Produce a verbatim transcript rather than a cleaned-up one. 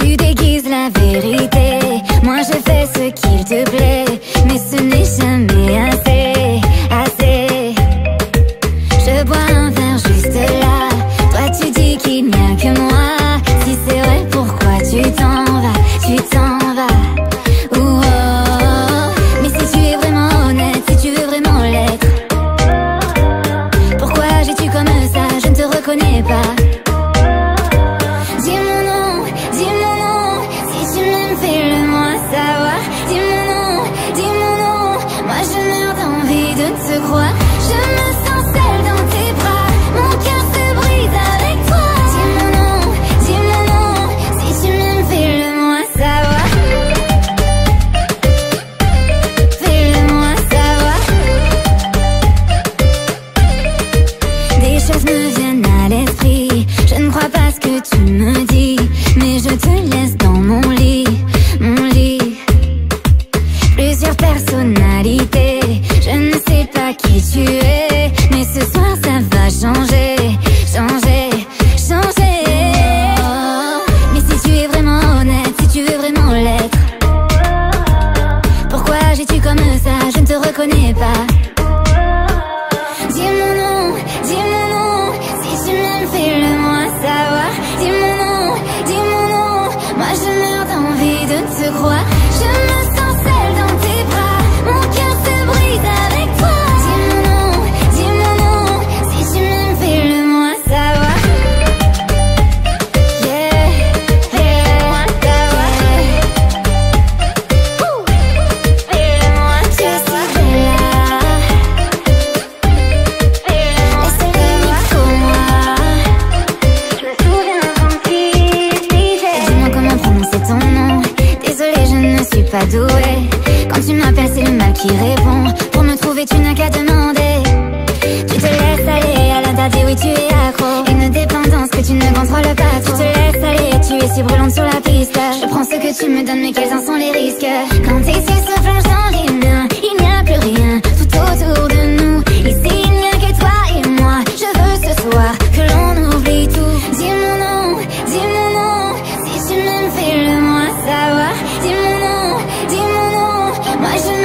Tu déguises la vérité, moi je fais ce qu'il te plaît, mais ce n'est jamais assez, assez. Je bois un verre juste là, toi tu dis qu'il n'y a que moi. Si c'est vrai, pourquoi tu t'en vas, tu t'en vas. Ouh, oh, mais si tu es vraiment honnête, si tu veux vraiment l'être, pourquoi agis-tu comme ça, je ne te reconnais pas. Dis mon nom, dis mon nom, si tu m'aimes fais-le moi savoir. Dis mon nom, dis mon nom, moi je meurs d'envie de te croire. Je me sens seule dans tes bras, mon cœur se brise avec toi. Dis mon nom, dis mon nom, si tu m'aimes fais-le moi savoir. Fais-le moi savoir. Des choses me viennent à l'esprit, je ne crois pas ce que tu me dis, mais je te laisse dans mon lit, mon lit. Plusieurs personnalités, je ne sais pas qui tu es, mais ce soir ça va changer, changer, changer. Oh, mais si tu es vraiment honnête, si tu veux vraiment l'être, pourquoi agis-tu comme ça, je ne te reconnais pas. Dis mon nom, dis mon nom, si tu m'aimes fais-le moi savoir. Dis mon nom, dis mon nom, moi je meurs d'envie de te croire. Je me sens seule dans tes bras, mon cœur se brise avec toi. Dis mon nom, dis mon nom, si tu m'aimes fais-le moi savoir. Yeah, fais-le moi savoir. Ouh, fais-le moi savoir. Je suis là, et c'est l'unique pour moi. Je me souviens d'un petit disait. Dis-moi comment prononcer ton nom. Désolée, je ne suis pas douée. Quand tu m'appelles, c'est le mal qui répond. Pour me trouver, tu n'as qu'à demander. Tu te laisses aller à l'interdit, oui, tu es accro. Une dépendance que tu ne contrôles pas trop. Tu te laisses aller, tu es si brûlante sur la piste. Je prends ce que tu me donnes, mais quels en sont les risques? Quand tes yeux se plongent dans les miens, il n'y a plus rien tout autour de nous. Ici, il n'y a que toi et moi. Je veux ce soir que l'on oublie tout. Dis mon nom, dis mon nom, si tu m'aimes fais-le moi savoir. Dis mon nom, dis mon nom, moi je